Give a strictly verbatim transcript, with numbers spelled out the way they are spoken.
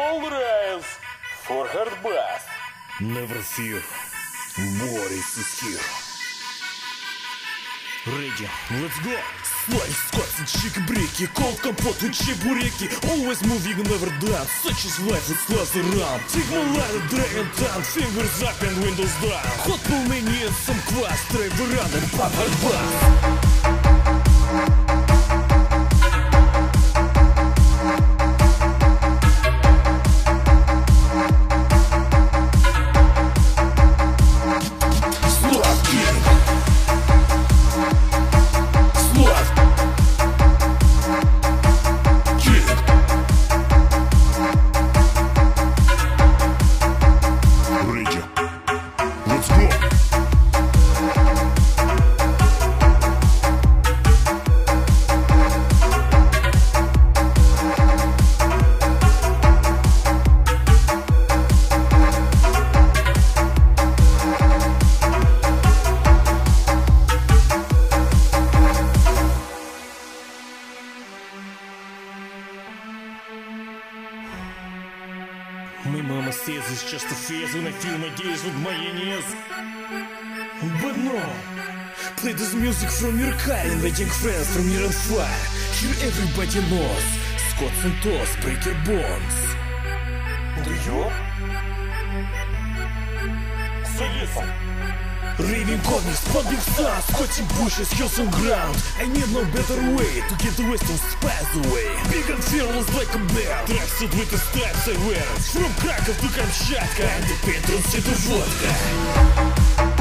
All rise for hard bass. Never fear, Boris is here. Ready, let's go. Slice, squats and chicken-breaky, cold компот and чебуреки. Always moving, never done. Such is life, it's lost around. Take my ladder, dragon down. Fingers up and windows down. Hot pull many and some quads. Drive around and pop hard bass. My mama says it's just a phase when I feel my days with mayonnaise. But no, play this music from Mercari, inviting friends from near and far. Here everybody knows Scots and Toss, break your bones. Do you? So listen. Raving comics, pumping stars, squatting bushes, hills and ground. I need no better way to get the western spice away. Big and fearless like a bear. Tracksuit with the stripes I wear. From Krakow to Kamchatka, and the patrons to vodka.